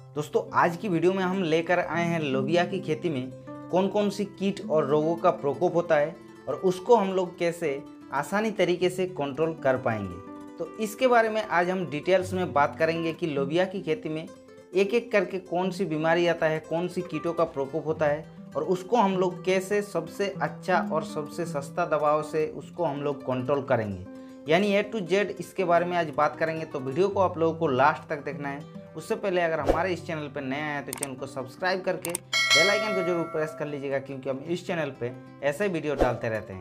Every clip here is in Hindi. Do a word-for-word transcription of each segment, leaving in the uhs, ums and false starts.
दोस्तों आज की वीडियो में हम लेकर आए हैं लोबिया की खेती में कौन कौन सी कीट और रोगों का प्रकोप होता है और उसको हम लोग कैसे आसानी तरीके से कंट्रोल कर पाएंगे। तो इसके बारे में आज हम डिटेल्स में बात करेंगे कि लोबिया की खेती में एक एक करके कौन सी बीमारी आता है, कौन सी कीटों का प्रकोप होता है और उसको हम लोग कैसे सबसे अच्छा और सबसे सस्ता दवाओं से उसको हम लोग कंट्रोल करेंगे, यानी ए टू जेड इसके बारे में आज बात करेंगे। तो वीडियो को आप लोगों को लास्ट तक देखना है। उससे पहले अगर हमारे इस चैनल पर नया है तो चैनल को सब्सक्राइब करके बेल आइकन को जरूर प्रेस कर लीजिएगा, क्योंकि हम इस चैनल पे ऐसे वीडियो डालते रहते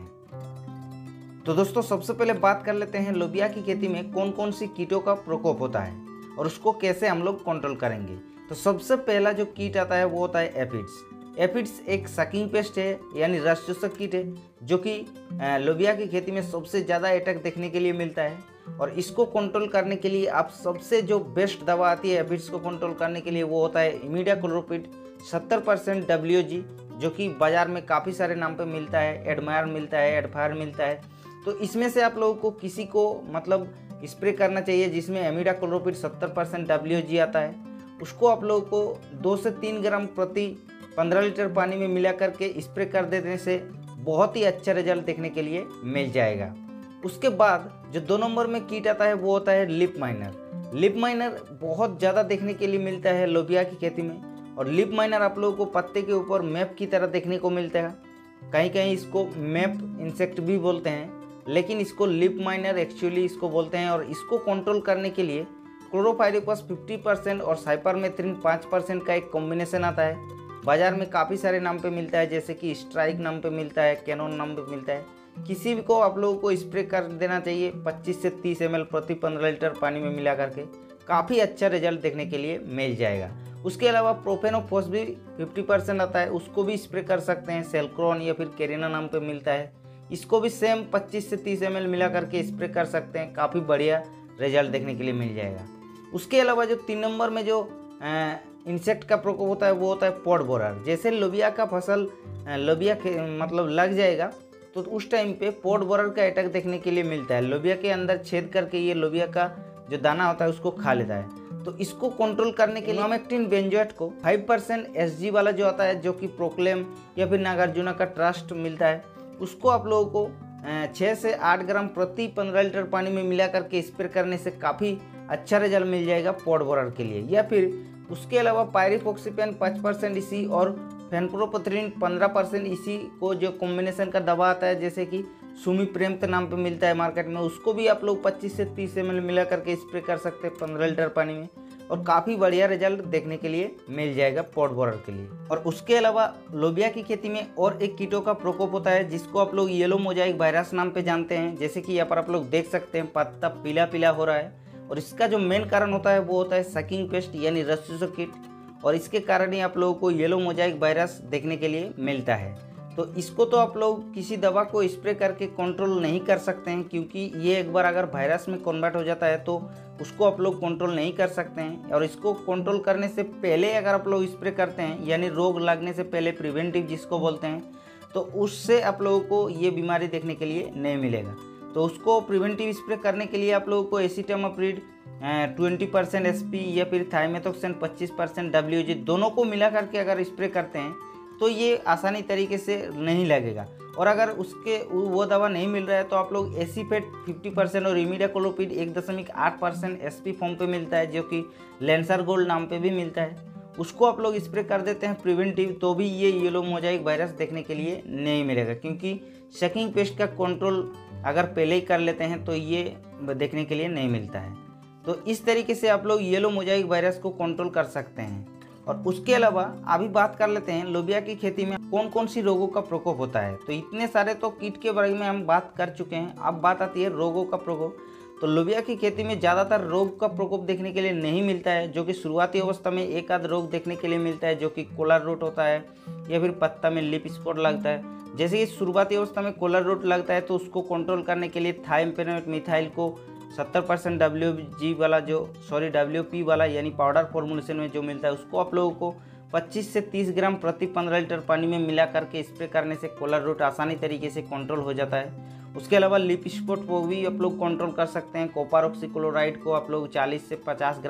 हैं। तो दोस्तों सबसे पहले बात कर लेते हैं लोबिया की खेती में कौन कौन सी कीटों का प्रकोप होता है और उसको कैसे हम लोग कंट्रोल करेंगे। तो सबसे पहला जो कीट आता है वो होता है एफिड्स। एफिड्स एक सकिंग पेस्ट है, यानी रस चूसक कीट है, जो कि लोबिया की खेती में सबसे ज़्यादा अटैक देखने के लिए मिलता है। और इसको कंट्रोल करने के लिए आप सबसे जो बेस्ट दवा आती है एफिड्स को कंट्रोल करने के लिए वो होता है इमिडाक्लोप्रिड सत्तर परसेंट डब्ल्यू जी, जो कि बाज़ार में काफ़ी सारे नाम पे मिलता है, एडमायर मिलता है, एडफायर मिलता है। तो इसमें से आप लोगों को किसी को मतलब स्प्रे करना चाहिए जिसमें इमिडाक्लोप्रिड सत्तर परसेंट डब्ल्यू जी आता है। उसको आप लोगों को दो से तीन ग्राम प्रति पंद्रह लीटर पानी में मिला करके स्प्रे कर देने से बहुत ही अच्छा रिजल्ट देखने के लिए मिल जाएगा। उसके बाद जो दो नंबर में कीट आता है वो होता है लिप माइनर। लिप माइनर बहुत ज़्यादा देखने के लिए मिलता है लोबिया की खेती में, और लिप माइनर आप लोगों को पत्ते के ऊपर मैप की तरह देखने को मिलता है। कहीं कहीं इसको मैप इंसेक्ट भी बोलते हैं, लेकिन इसको लिप माइनर एक्चुअली इसको बोलते हैं। और इसको कंट्रोल करने के लिए क्लोरोपाइरिफॉस पचास परसेंट और साइपरमेथ्रिन पाँच परसेंट का एक कॉम्बिनेशन आता है। बाज़ार में काफ़ी सारे नाम पे मिलता है, जैसे कि स्ट्राइक नाम पे मिलता है, कैनोन नाम पे मिलता है। किसी भी को आप लोगों को स्प्रे कर देना चाहिए पच्चीस से तीस एम एल प्रति पंद्रह लीटर पानी में मिला करके, काफ़ी अच्छा रिजल्ट देखने के लिए मिल जाएगा। उसके अलावा प्रोफेनोफॉस भी पचास परसेंट आता है, उसको भी स्प्रे कर सकते हैं। सेल्क्रोन या फिर कैरिना नाम पे मिलता है, इसको भी सेम पच्चीस से तीस एम एल मिला करके स्प्रे कर सकते हैं, काफ़ी बढ़िया रिजल्ट देखने के लिए मिल जाएगा। उसके अलावा जो तीन नंबर में जो इंसेक्ट का प्रकोप होता है वो होता है पॉड बोरर। जैसे लोबिया का फसल लोबिया मतलब लग जाएगा तो उस टाइम पे पॉड बोरर का अटैक देखने के लिए मिलता है। लोबिया के अंदर छेद करके ये लोबिया का जो दाना होता है उसको खा लेता है। तो इसको कंट्रोल करने के लिए इमामेक्टिन बेंजोएट को पाँच परसेंट एसजी वाला जो आता है, जो कि प्रोक्लेम या फिर नागार्जुना का ट्रस्ट मिलता है, उसको आप लोगों को छः से आठ ग्राम प्रति पंद्रह लीटर पानी में मिला करके स्प्रे करने से काफ़ी अच्छा रिजल्ट मिल जाएगा पॉड बोरर के लिए। या फिर उसके अलावा पायरिफॉक्सीपेन पाँच परसेंट इसी और फेनप्रोपथ्रिन पंद्रह परसेंट इसी को जो कॉम्बिनेशन का दवा आता है, जैसे कि सुमी प्रेमत नाम पे मिलता है मार्केट में, उसको भी आप लोग पच्चीस से तीस एम एल मिला करके स्प्रे कर सकते हैं पंद्रह लीटर पानी में, और काफ़ी बढ़िया रिजल्ट देखने के लिए मिल जाएगा पॉड बोरर के लिए। और उसके अलावा लोबिया की खेती में और एक कीटों का प्रकोप होता है जिसको आप लोग येलो मोजाइक वायरस नाम पे जानते हैं। जैसे कि यहाँ पर आप लोग देख सकते हैं पत्ता पीला पीला हो रहा है, और इसका जो मेन कारण होता है वो होता है सकिंग पेस्ट यानी रस चूसक कीट, और इसके कारण ही आप लोगों को येलो मोजाइक वायरस देखने के लिए मिलता है। तो इसको तो आप लोग किसी दवा को स्प्रे करके कंट्रोल नहीं कर सकते हैं, क्योंकि ये एक बार अगर वायरस में कन्वर्ट हो जाता है तो उसको आप लोग कंट्रोल नहीं कर सकते हैं। और इसको कंट्रोल करने से पहले अगर आप लोग स्प्रे करते हैं, यानी रोग लगने से पहले प्रिवेंटिव जिसको बोलते हैं, तो उससे आप लोगों को ये बीमारी देखने के लिए नहीं मिलेगा। तो उसको प्रिवेंटिव स्प्रे करने के लिए आप लोगों को acetamiprid twenty percent S P या फिर थाइमेथोक्सेन पच्चीस परसेंट डब्ल्यू जी दोनों को मिला करके अगर स्प्रे करते हैं तो ये आसानी तरीके से नहीं लगेगा। और अगर उसके वो दवा नहीं मिल रहा है तो आप लोग एसीफेट पचास परसेंट और इमिडाक्लोप्रिड एक दशमलव आठ परसेंट एस पी फॉर्म पे मिलता है, जो कि लेंसर गोल्ड नाम पे भी मिलता है, उसको आप लोग स्प्रे कर देते हैं प्रिवेंटिव, तो भी ये येलो मोजाइक वायरस देखने के लिए नहीं मिलेगा। क्योंकि सकिंग पेस्ट का कंट्रोल अगर पहले ही कर लेते हैं तो ये देखने के लिए नहीं मिलता है। तो इस तरीके से आप लोग येलो मोजाइक वायरस को कंट्रोल कर सकते हैं। और उसके अलावा अभी बात कर लेते हैं लोबिया की खेती में कौन कौन सी रोगों का प्रकोप होता है। तो इतने सारे तो कीट के बारे में हम बात कर चुके हैं, अब बात आती है रोगों का प्रकोप। तो लोबिया की खेती में ज़्यादातर रोग का प्रकोप देखने के लिए नहीं मिलता है, जो कि शुरुआती अवस्था में एक आध रोग देखने के लिए मिलता है, जो कि कोलर रूट होता है या फिर पत्ता में लिप स्पॉट लगता है। जैसे कि शुरुआती अवस्था में कोलर रूट लगता है तो उसको कंट्रोल करने के लिए थाइमपेनोएट मिथाइल को सत्तर परसेंट डब्ल्यू जी वाला जो सॉरी डब्ल्यू पी वाला यानी पाउडर फॉर्मुलेशन में जो मिलता है, उसको आप लोगों को पच्चीस से तीस ग्राम प्रति पंद्रह लीटर पानी में मिला करके स्प्रे करने से कोलर रूट आसानी तरीके से कंट्रोल हो जाता है। उसके अलावा लिप स्पॉट को भी आप लोग कंट्रोल कर सकते हैं। कॉपर ऑक्सीक्लोराइड को आप लोग चालीस से पचास ग्राम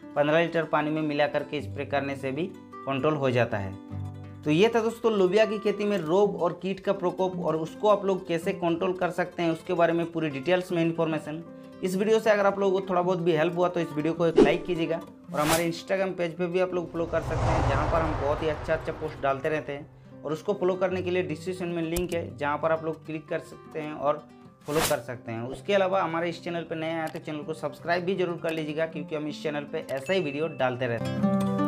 पंद्रह लीटर पानी में मिला करके स्प्रे करने से भी कंट्रोल हो जाता है। तो ये था दोस्तों लोबिया की खेती में रोग और कीट का प्रकोप और उसको आप लोग कैसे कंट्रोल कर सकते हैं उसके बारे में पूरी डिटेल्स में इन्फॉर्मेशन। इस वीडियो से अगर आप लोगों को थोड़ा बहुत भी हेल्प हुआ तो इस वीडियो को एक लाइक कीजिएगा और हमारे इंस्टाग्राम पेज पे भी आप लोग फॉलो कर सकते हैं, जहाँ पर हम बहुत ही अच्छा अच्छा पोस्ट डालते रहते हैं। और उसको फॉलो करने के लिए डिस्क्रिप्शन में लिंक है, जहाँ पर आप लोग क्लिक कर सकते हैं और फॉलो कर सकते हैं। उसके अलावा हमारे इस चैनल पर नए आए तो चैनल को सब्सक्राइब भी जरूर कर लीजिएगा, क्योंकि हम इस चैनल पर ऐसा ही वीडियो डालते रहते हैं।